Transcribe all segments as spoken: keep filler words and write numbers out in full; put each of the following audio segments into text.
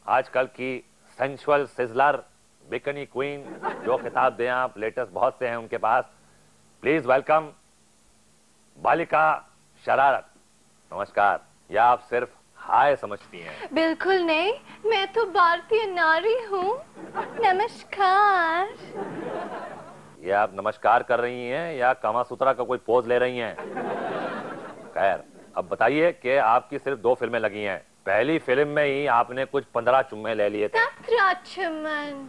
आजकल की sensual sizzler bikini queen, जो खिताब दें आप, लेटेस्ट बहुत से हैं उनके पास। प्लीज वेलकम बालिका शरारत। नमस्कार। या आप सिर्फ हाय समझती हैं? बिल्कुल नहीं, मैं तो भारतीय नारी हूँ। नमस्कार। ये आप नमस्कार कर रही हैं या कामासूत्रा का कोई पोज ले रही हैं? खैर, अब बताइए कि आपकी सिर्फ दो फिल्में लगी हैं। पहली फिल्म में ही आपने कुछ पंद्रह चुम्मे ले लिए थे। सत्रह चुम्बन।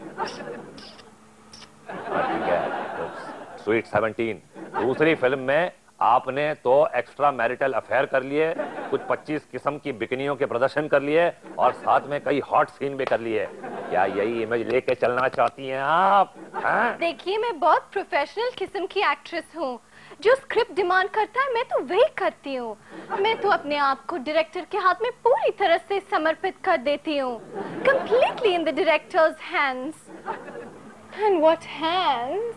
हाँ, ठीक है, तो स्वीट सेवनटीन। दूसरी फिल्म में आपने तो एक्स्ट्रा मैरिटल अफेयर कर लिए, कुछ पच्चीस किस्म की बिकनियों के प्रदर्शन कर लिए और साथ में कई हॉट सीन भी कर लिए। क्या यही इमेज लेके चलना चाहती हैं आप? देखिए, मैं बहुत प्रोफेशनल किस्म की एक्ट्रेस हूँ। जो स्क्रिप्ट डिमांड करता है मैं तो वही करती हूँ। मैं तो अपने आप को डायरेक्टर के हाथ में पूरी तरह से समर्पित कर देती हूँ। Completely in the director's hands. And what hands?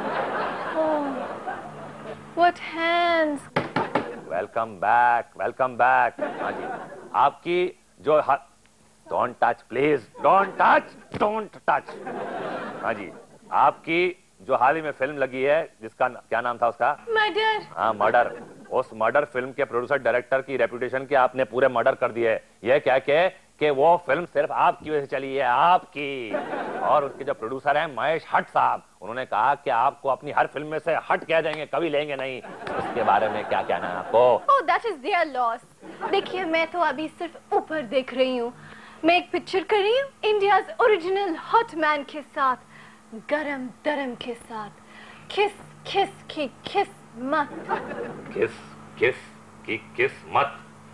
Oh, what hands? Welcome back, welcome back. हाँ जी, आपकी जो don't touch please, don't touch, don't touch. हाँ जी, आपकी जो हाल ही में फिल्म लगी है जिसका क्या नाम था उसका? मर्डर। हाँ, मर्डर। उस मर्डर फिल्म के प्रोड्यूसर डायरेक्टर की रेपुटेशन के आपने पूरे मर्डर कर दिए। यह क्या के कि वो फिल्म सिर्फ आपकी वजह से चली है, आपकी। और उसके जो प्रोड्यूसर हैं महेश हट साहब, उन्होंने कहा कि आपको अपनी हर फिल्म में से हट कह देंगे, कभी लेंगे नहीं। इसके बारे में क्या कहना है आपको? Oh, that is their loss. देखिए, मैं तो अभी सिर्फ ऊपर देख रही हूँ। मैं एक पिक्चर कर रही हूँ इंडियाज ओरिजिनल हॉट मैन के साथ, गरम दरम के साथ। किस किस की किस मत। किस किस की किस मत।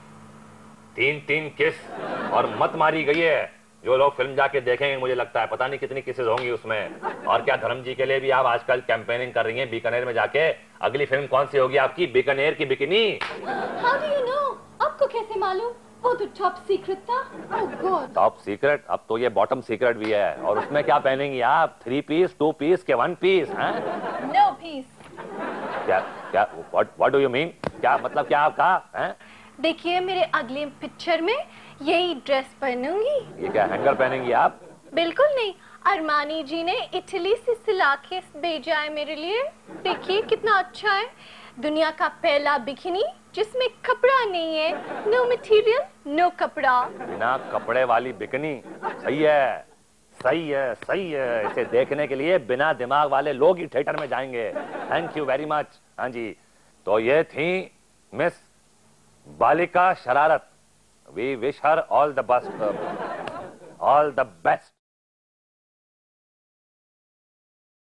तीन तीन किस और मत मारी गई है। जो लोग फिल्म जाके देखेंगे, मुझे लगता है पता नहीं कितनी किसेस होंगी उसमें। और क्या धर्म जी के लिए भी आप आजकल कैंपेनिंग कर रही हैं बीकानेर में जाके? अगली फिल्म कौन सी होगी आपकी? बीकानेर की bikini. How do you know? आपको कैसे मालूम? वो तो टॉप सीक्रेट था। Oh God. Top secret? अब तो ये बॉटम सीक्रेट भी है। और उसमें क्या पहनेंगी आप? थ्री पीस, टू पीस के वन पीस? No piece. क्या क्या what what do you mean? क्या मतलब क्या आपका है? देखिए, मेरे अगले पिक्चर में यही ड्रेस पहनूंगी। ये क्या हैंगर पहनेंगी आप? बिल्कुल नहीं, अरमानी जी ने इटली से सिला के भेजा है मेरे लिए। देखिए कितना अच्छा है। दुनिया का पहला बिकिनी जिसमें कपड़ा नहीं है। नो मटेरियल, नो कपड़ा। बिना कपड़े वाली बिकनी। सही है, सही है, सही है। इसे देखने के लिए बिना दिमाग वाले लोग ही थिएटर में जाएंगे। Thank you very much. हाँ जी, तो ये थी मिस बालिका शरारत। We wish her all the best, all the best.